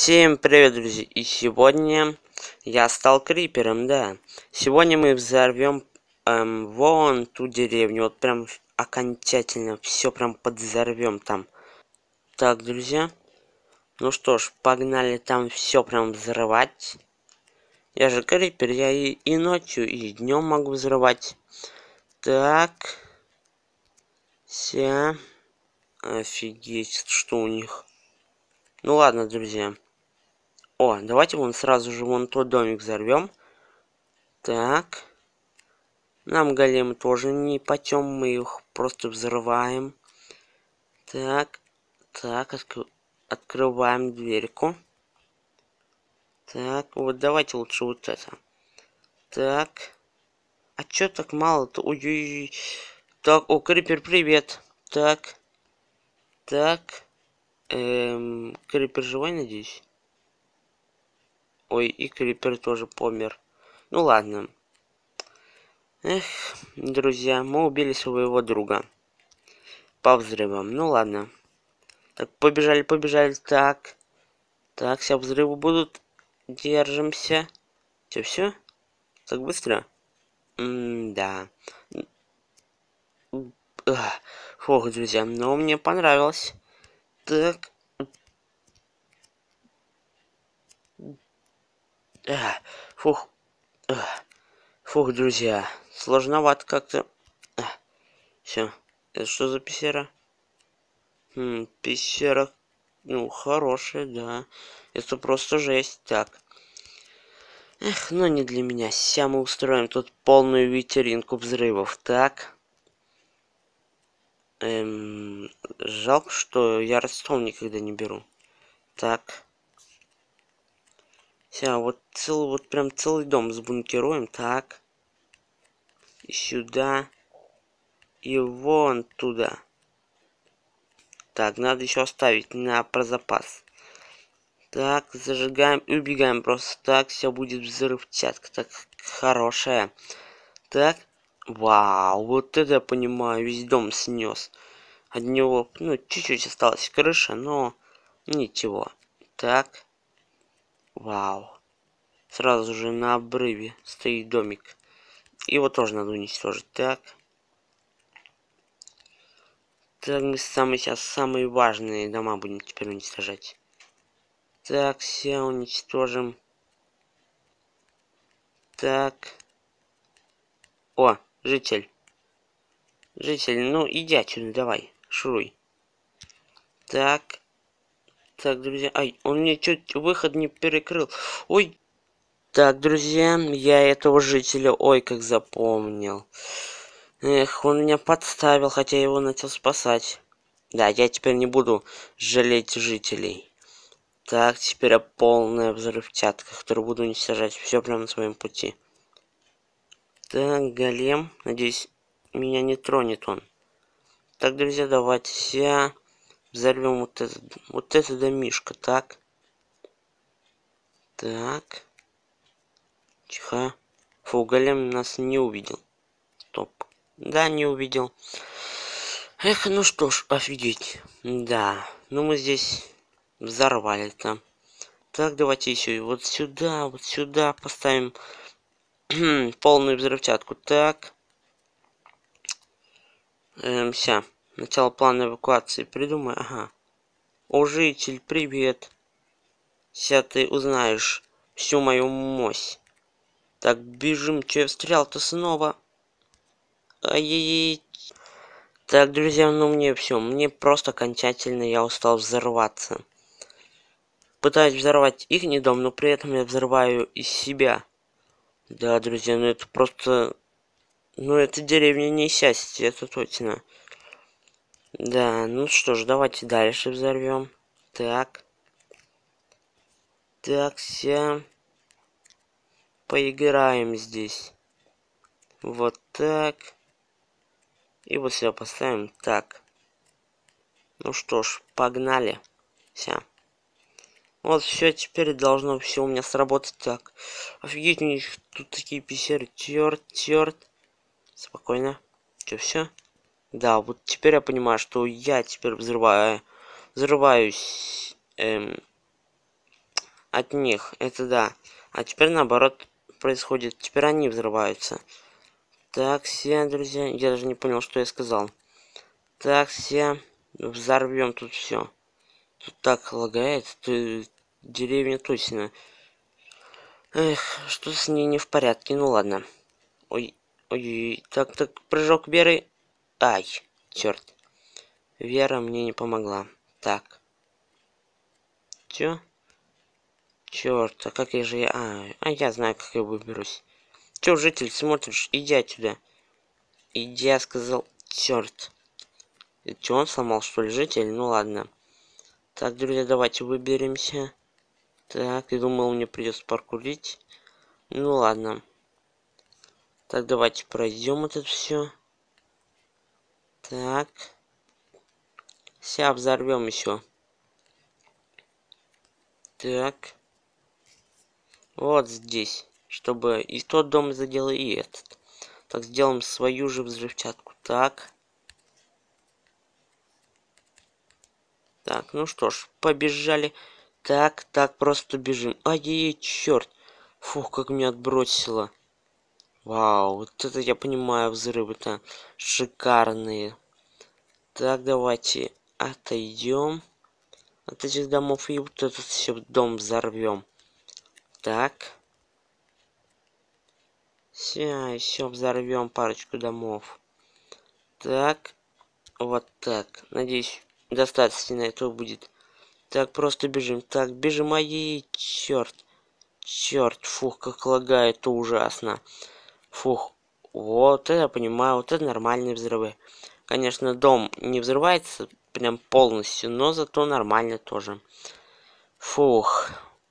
Всем привет, друзья! И сегодня я стал крипером, да. Сегодня мы взорвем вон ту деревню. Вот прям окончательно все прям подзорвем там. Так, друзья. Ну что ж, погнали там все прям взрывать. Я же крипер, я и ночью, и днем могу взрывать. Так. Вся. Офигеть, что у них. Ну ладно, друзья. О, давайте вон сразу же вон тот домик взорвем. Так. Нам големы тоже не потем, мы их просто взрываем. Так. Так, открываем дверьку. Так, вот давайте лучше вот это. Так. А чё так мало-то? Ой-ой-ой. Так, о, крипер, привет. Так. Так. Крипер живой, надеюсь? Ой, и крипер тоже помер. Ну ладно. Эх, друзья, мы убили своего друга. По взрывам. Ну ладно. Так, побежали, побежали. Так. Так, все взрывы будут. Держимся. Все? Так быстро? Да. Фух, друзья, но мне понравилось. Так. Фух. Фух, друзья. Сложновато как-то. Все. Это что за пещера? Пещера. Ну, хорошая, да. Это просто жесть. Так. Эх, ну не для меня. Сейчас мы устроим тут полную вечеринку взрывов. Так. Жалко, что я Redstone никогда не беру. Так. Сейчас вот целый, вот прям целый дом сбункируем. Так. И сюда. И вон туда. Так, надо еще оставить на про запас. Так, зажигаем и убегаем. Просто так все будет взрывчатка. Так, хорошая. Так. Вау, вот это я понимаю. Весь дом снес. От него, ну, чуть-чуть осталась крыша, но ничего. Так. Вау. Сразу же на обрыве стоит домик. Его тоже надо уничтожить. Так. Так, мы сейчас самые важные дома будем теперь уничтожать. Так, все уничтожим. Так. О, житель. Житель, ну иди отсюда, давай. Шуруй. Так. Так, друзья. Ай, он мне чуть выход не перекрыл. Ой. Так, друзья, я этого жителя, ой, как запомнил. Эх, он меня подставил, хотя я его начал спасать. Да, я теперь не буду жалеть жителей. Так, теперь я полная взрывчатка, которую буду уничтожать все прямо на своем пути. Так, голем. Надеюсь, меня не тронет он. Так, друзья, давайте все взорвем вот это домишко. Так. Так. Тихо. Фу, голем нас не увидел. Стоп. Да, не увидел. Эх, ну что ж, офигеть. Да, ну мы здесь взорвали-то. Так, давайте еще и вот сюда поставим полную взрывчатку. Так. Ща. Начало плана эвакуации придумай. Ага. О, житель, привет. Сейчас ты узнаешь всю мою мощь. Так, бежим. Че я встрял-то снова? Ай-яй-яй. Так, друзья, ну мне все. Мне просто окончательно я устал взорваться. Пытаюсь взорвать их дом, но при этом я взрываю из себя. Да, друзья, ну это просто... Ну, это деревня не счастье, это точно. Да, ну что ж, давайте дальше взорвем. Так. Так, все. Поиграем здесь. Вот так. И вот все поставим так. Ну что ж, погнали. Все. Вот все, теперь должно все у меня сработать так. Офигеть, у них тут такие пещеры. Черт. Спокойно. Че, все? Да, вот теперь я понимаю, что я теперь взрываюсь от них, это да. А теперь наоборот происходит, теперь они взрываются. Так, все, друзья, я даже не понял, что я сказал. Так, все, взорвем тут все. Тут так лагает, деревня точно. Эх, что с ней не в порядке, ну ладно. Ой, ой, так, прыжок Веры. Ай, черт. Вера мне не помогла. Так. Чё? Черт, а как я же я... я знаю, как я выберусь. Чё, житель, смотришь? Иди отсюда. Иди, я сказал. Черт. Чё, он сломал, что ли, житель? Ну ладно. Так, друзья, давайте выберемся. Так, я думал, мне придется паркурить. Ну ладно. Так, давайте пройдем это все. Так. Сейчас взорвем еще. Так. Вот здесь. Чтобы и тот дом задел, и этот. Так, сделаем свою же взрывчатку. Так. Так, ну что ж, побежали. Так, просто бежим. Ай-яй-яй, черт. Фух, как меня отбросило. Вау, вот это я понимаю, взрывы-то шикарные. Так, давайте отойдем от этих домов и вот этот все дом взорвем. Так. Все взорвем парочку домов. Так. Вот так. Надеюсь, достаточно этого будет. Так, просто бежим. Так, бежим. Ай, черт. Черт, фух, как лагает, это ужасно. Фух. Вот это я понимаю, вот это нормальные взрывы. Конечно, дом не взрывается прям полностью, но зато нормально тоже. Фух.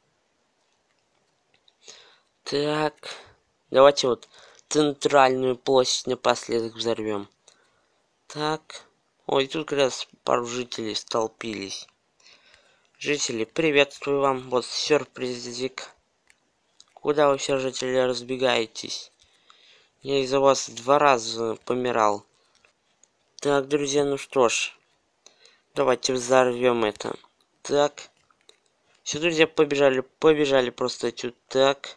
Так. Давайте вот центральную площадь напоследок взорвем. Так. Ой, тут как раз пару жителей столпились. Жители, приветствую вам. Вот сюрпризик. Куда вы все, жители, разбегаетесь? Я из-за вас 2 раза помирал. Так, друзья, ну что ж. Давайте взорвем это. Так. Все, друзья, побежали просто отсюда. Так.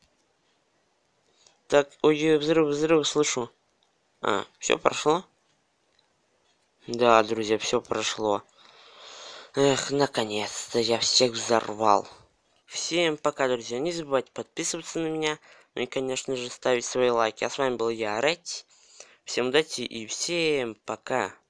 Так, ой, взрыв, слышу. Все прошло? Да, друзья, все прошло. Эх, наконец-то я всех взорвал. Всем пока, друзья. Не забывайте подписываться на меня. Ну и, конечно же, ставить свои лайки. А с вами был я, Ретти. Всем удачи и всем пока.